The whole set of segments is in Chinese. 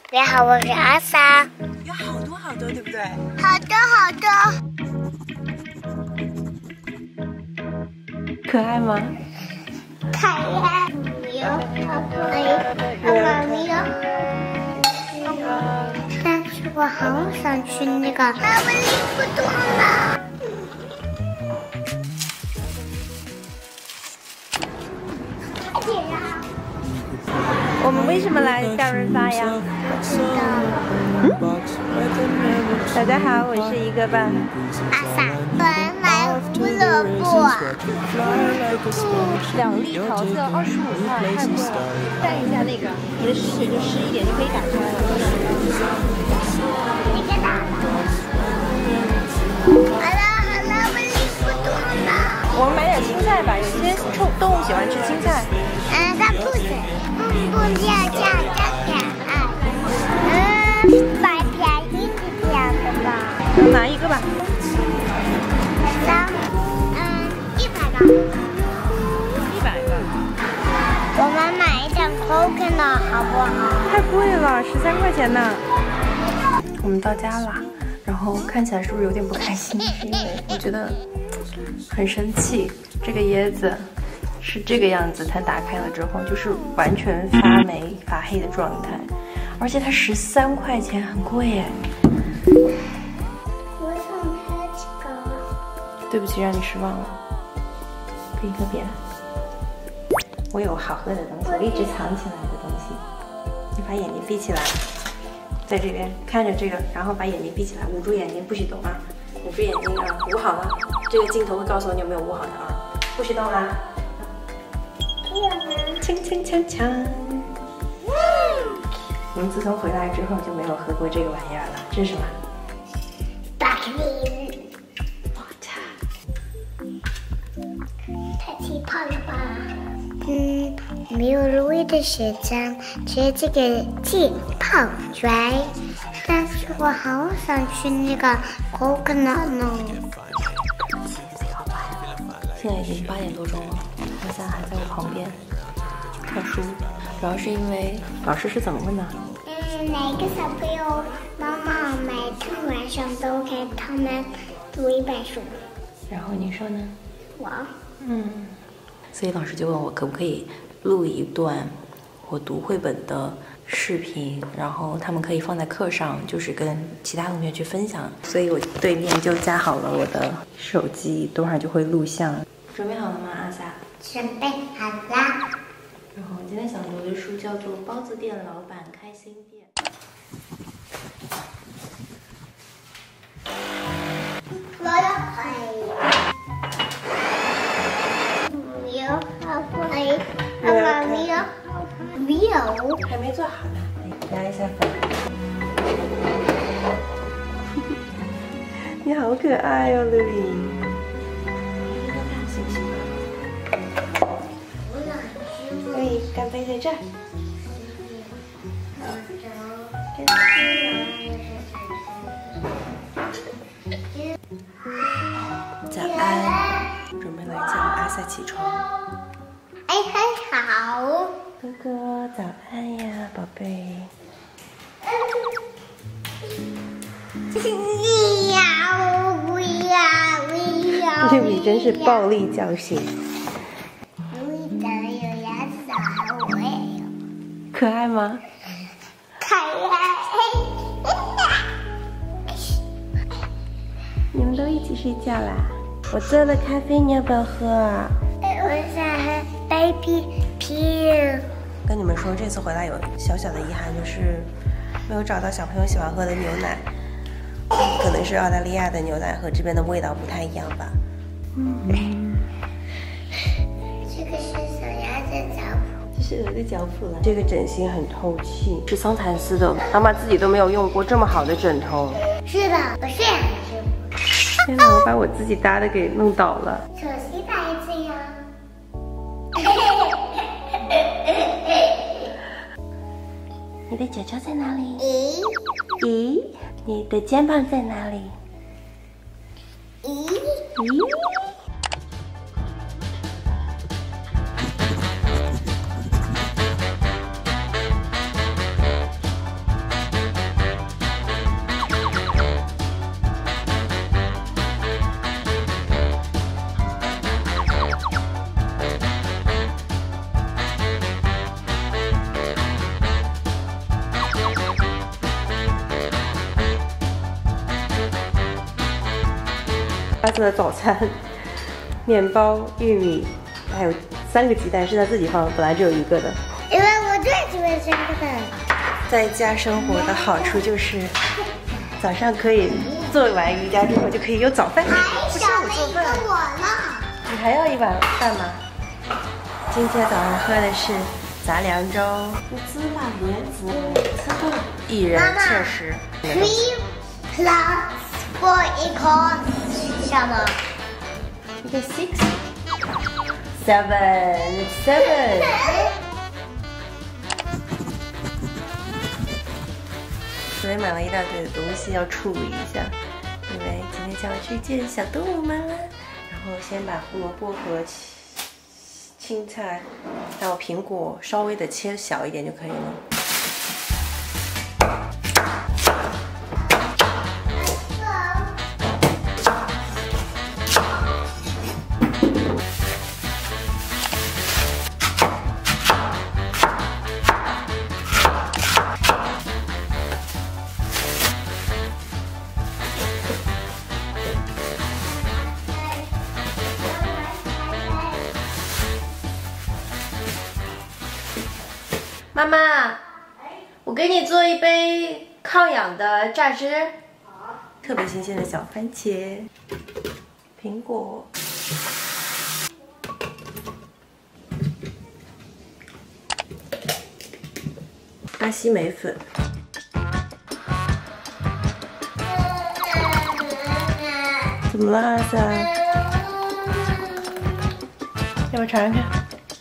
大家好，我是阿莎。 有好多好多，对不对？ 好多好多。 可爱吗？ 可爱。有好多但是我好想去那个阿文利普顿了。 我们为什么来大润发呀？大家好，我是一个吧。 阿萨，我买胡萝卜。 2粒桃色25块，太贵了。带一下那个，你的视野就湿一点就可以打开了。 那个大的。好了，我离不动了。 我们买点青菜吧，有些动物喜欢吃青菜。 它不是，不要这样可爱。买便宜这样的吧。 拿一个吧。 100个。 100个。 我们买一点 coconut 好不好？ 太贵了，13块钱呢。我们到家了，然后看起来是不是有点不开心？是因为我觉得很生气。这个椰子是这个样子，它打开了之后就是完全发霉发黑的状态，而且它13块钱，很贵耶。 我想拍几个。 对不起，让你失望了。给一个别的。我有好喝的东西，我一直藏起来的东西。你把眼睛闭起来，在这边看着这个，然后把眼睛闭起来，捂住眼睛，不许动啊！捂住眼睛啊，捂好了。这个镜头会告诉我你有没有捂好的啊，不许动啦。锵锵锵锵！我们自从回来之后就没有喝过这个玩意儿了，这是什么？ 巴克利。太气泡了吧？没有入味的血浆，只有这个气泡水。但是我好想去那个 coconut 呢。 现在已经8点多钟了，阿三还在我旁边看书，主要是因为老师是怎么问的？ 哪个小朋友妈妈每天晚上都给他们读一本书？ 然后你说呢？ 我。 所以老师就问我可不可以录一段我读绘本的视频，然后他们可以放在课上，就是跟其他同学去分享。所以我对面就架好了我的手机，等会儿就会录像。准备好了吗，阿萨？ 准备好啦。 然后我今天想读的书叫做《包子店老板开心店》。 我要回。 还没做好呢，来压一下粉。你好可爱哦，露露。喜不喜欢？对，干杯在这儿。早安，准备来叫阿萨起床。 哎，很好。 哥哥，早安呀，宝贝。 不要！ 露比真是暴力叫醒。 露比长得有牙齿的，我也有。 可爱吗？ 可爱。 你们都一起睡觉啦？我做了咖啡，你要不要喝啊？ 我想喝 baby peel。 跟你们说，这次回来有小小的遗憾，就是没有找到小朋友喜欢喝的牛奶，可能是澳大利亚的牛奶和这边的味道不太一样吧。 这个是小鸭子脚蹼， 这是鹅的脚蹼了。这个枕芯很透气，是桑蚕丝的，妈妈自己都没有用过这么好的枕头。 是的，我睡还是？ 天哪，我把我自己搭的给弄倒了。 手机打一次呀。 你的脚脚在哪里？咦？你的肩膀在哪里？咦？ 阿瑟的早餐，面包、玉米，还有3个鸡蛋是他自己放的，本来只有1个的。 因为我最喜欢这个的。 在家生活的好处就是，早上可以做完瑜伽之后就可以有早饭。 还少了一个我呢。 你还要1碗饭吗？今天早上喝的是杂粮粥，芝麻莲子，1人70食。 3 plus 4 equals 什么？ 一个6 7 昨天买了一大堆的东西要处理一下，因为今天叫我去见小动物们了。然后先把胡萝卜和青菜还有苹果稍微的切小一点就可以了。妈妈，我给你做一杯抗氧的榨汁。特别新鲜的小番茄、苹果、巴西莓粉。怎么了，阿萨？要不尝尝看？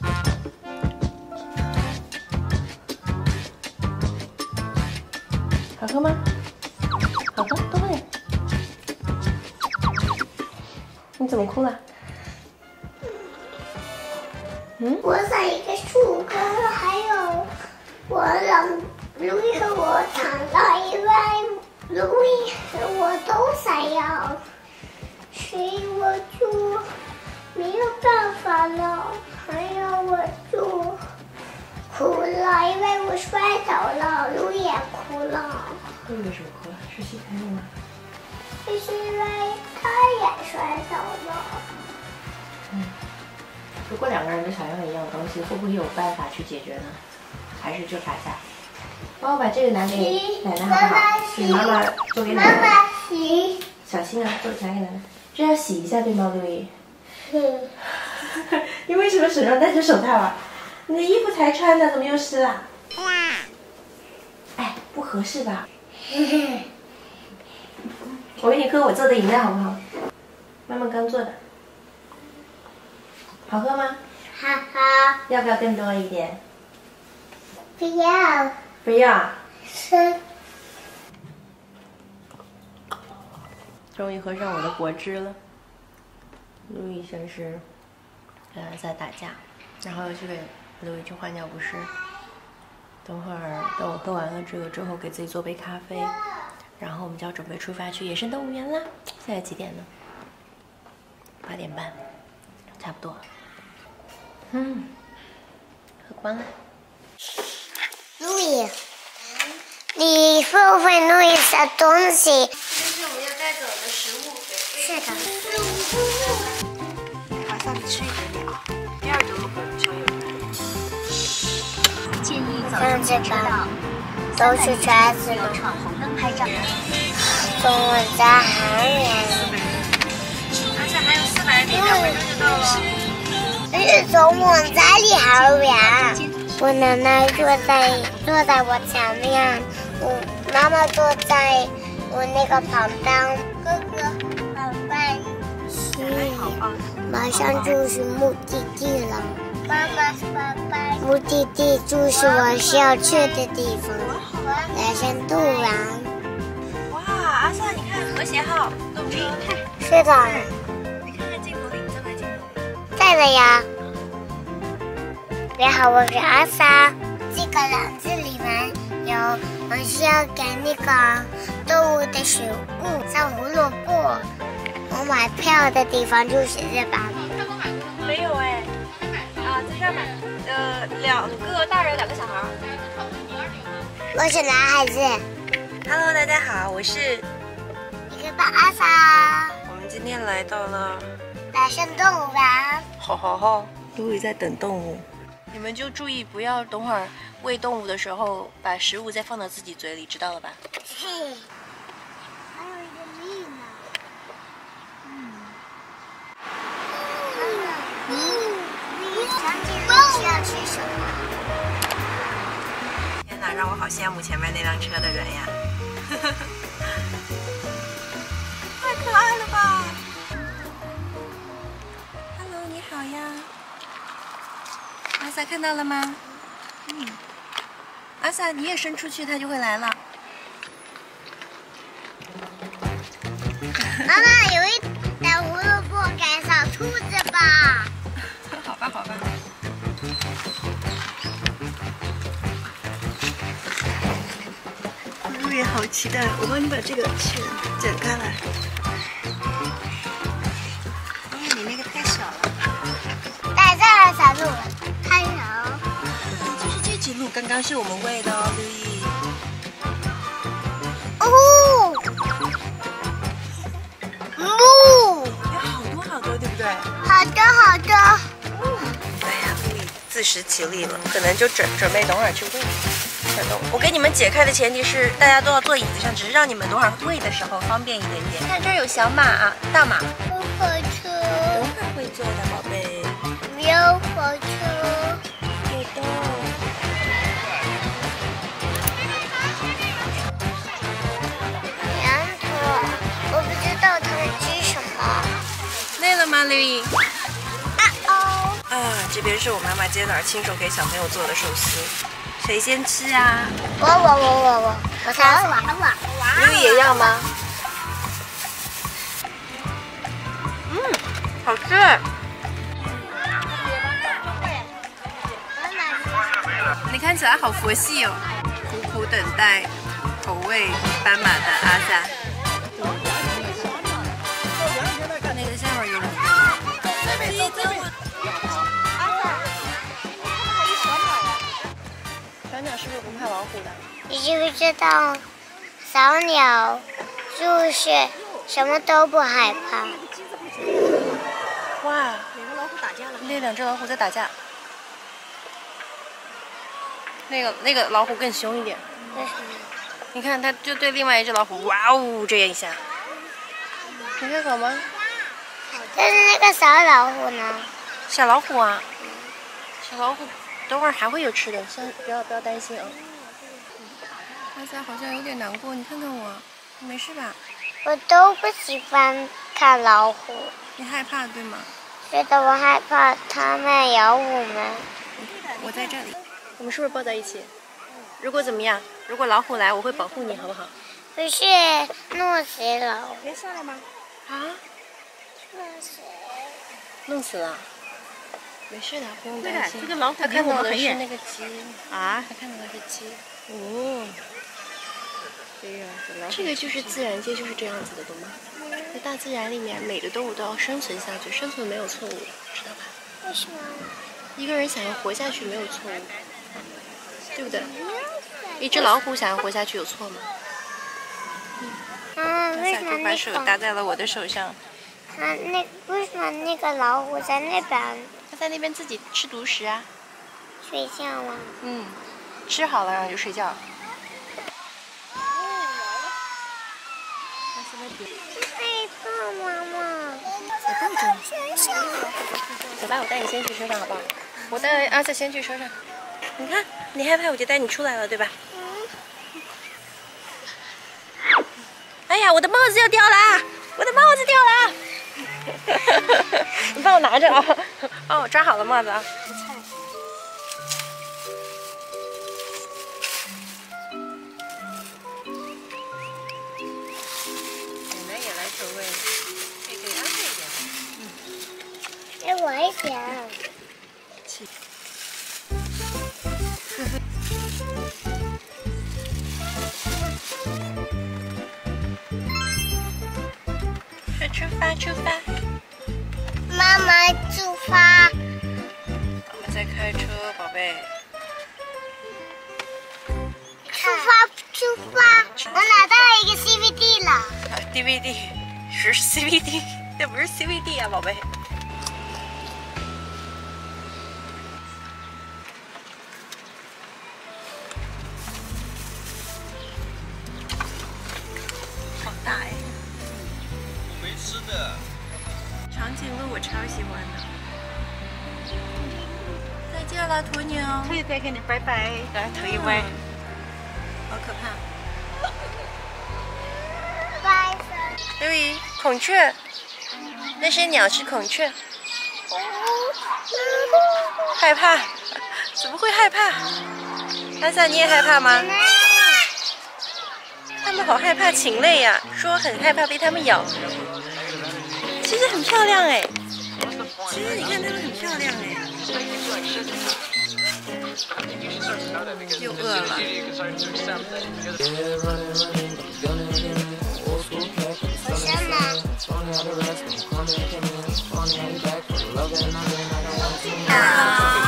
好喝吗？好喝，多喝点。你怎么哭了？ 我想一个树根，还有我让路易和我躺到，因为路易和我都想要，所以我就没有办法了。还有我就哭了，因为我摔倒了，路易也哭了。 路易为什么哭了？是心疼你吗？ 就是因为他也摔倒了。 如果2个人都想要一样东西，会不会有办法去解决呢？还是就打架？帮我把这个拿给奶奶好不好？给妈妈做给奶奶。 妈妈洗。 小心啊，做拿给奶奶。这要洗一下对吗，路易？你为什么手上戴着手套啊？你的衣服才穿的，怎么又湿了？哎，不合适吧？我给你喝我做的饮料好不好？妈妈刚做的。好喝吗？ 好好。 要不要更多一点？ 不要。 不要。 是。 终于喝上我的果汁了。路易先是跟阿萨打架，然后又去给路易去换尿不湿。等会儿等我喝完了这个之后，给自己做杯咖啡，然后我们就要准备出发去野生动物园啦。现在几点呢？8点半，差不多。喝光了。 路易，你会不会弄一些东西？ 这是我们要带走的食物。 是的。 马上吃一点点啊，第2周可能就有人。建议早上知道， 都是孩子们。 闯红灯拍照。 中文在很远。 而且还有400米，2分钟就到了。 是从我家里好远。我奶奶坐在我前面，我妈妈坐在我那个旁边。哥哥，好棒！马上就是目的地了。爸爸，目的地就是我需要去的地方，野生动物园。 哇，阿萨，你看和谐号，动静。 是的。 你看看镜头里，在镜头里。 在的呀。你好，我是阿萨。这个篮子里面有我需要给那个动物的食物，像胡萝卜。我买票的地方就是这吧？ 没有哎。啊，在这儿买。2个大人，2个小孩。 我是男孩子。 Hello， 大家好，我是一个大阿萨。 我们今今天来到了百盛动物园。 好，路易在等动物。你们就注意不要等会儿喂动物的时候把食物再放到自己嘴里，知道了吧？ 嘿，还有一个蜜呢。想起你要吃什么？ 天哪，让我好羡慕前面那辆车的人呀！太可爱了吧 ！Hello， 你好呀。阿萨看到了吗？阿萨你也伸出去，它就会来了。 妈妈，有一袋胡萝卜赶上兔子吧？ 好吧。路也好期待，我帮你把这个线剪开来。你那个太小了。 在这儿小鹿，看有。 就是这只鹿，刚刚是我们喂的哦，路易。 哦，鹿， 有好多，对不对？ 好的。 哎呀，路易自食其力了，可能就准备等会儿去喂。我给你们解开的前提是大家都要坐椅子上，只是让你们等会儿喂的时候方便一点点。看这儿有小马啊，大马。 有火车。 等会儿会坐的，宝贝。 有火车。 有的。 羊驼，我不知道它们吃什么。 累了吗，路易？ 哦。 这边是我妈妈今天早上亲手给小朋友做的寿司，谁先吃啊？ 我才是路易也要吗？好吃。你看起来好佛系哦，苦苦等待口味斑马的阿萨。那个下面有人。小鸟是不是不怕老虎的？ 你知不知道，小鸟就是什么都不害怕。 哇，那两只老虎在打架。那个老虎更凶一点。 为什么？ 你看，它就对另外一只老虎，哇哦，这样一下。你看好吗？ 但是那个小老虎呢？ 小老虎啊，小老虎，等会儿还会有吃的，先不要担心啊。阿萨好像有点难过，你看看我，你没事吧？ 我都不喜欢看老虎， 你害怕对吗？ 觉得我害怕它们咬我们。 我在这里，我们是不是抱在一起？如果怎么样？如果老虎来，我会保护你，好不好？ 不是，弄死老虎。 没事了吗？啊？ 弄死。 弄死了？没事的，不用担心。 这个老虎他看到的是离我们很远那个鸡啊， 他看到的是鸡。 哦， 这个就是自然界就是这样子的，懂吗？在大自然里面，每个动物都要生存下去，生存没有错误，知道吧？ 为什么？ 一个人想要活下去没有错误，对不对？一只老虎想要活下去有错吗？ 为什么就把手搭在了我的手上。 为什么那个老虎在那边它在那边自己吃独食啊。 睡觉了？ 吃好了然后就睡觉。 害怕妈妈。 走吧，我带你先去车上好不好？我带阿瑟先去车上。你看，你害怕我就带你出来了，对吧？哎呀，我的帽子要掉啦！我的帽子掉啦！你帮我拿着啊！哦，我抓好了帽子啊。奶奶也来投喂，给阿瑟一点。 给我一点。 出发！ 妈妈出发！ 我们在开车，宝贝。 出发！我拿到了一个 CVD 了。 DVD 是 CVD。 这不是 CVD 啊，宝贝。好大哎！ 我没吃的。 长颈鹿我超喜欢的。再见了，鸵鸟。 可以再跟你拜拜。 来，头一歪，好可怕。 拜刘姨，孔雀，那些鸟是孔雀。害怕？怎么会害怕？安萨，你也害怕吗？他们好害怕禽类呀，说很害怕被它们咬。其实很漂亮哎，其实你看它们很漂亮哎。又饿了。 什么？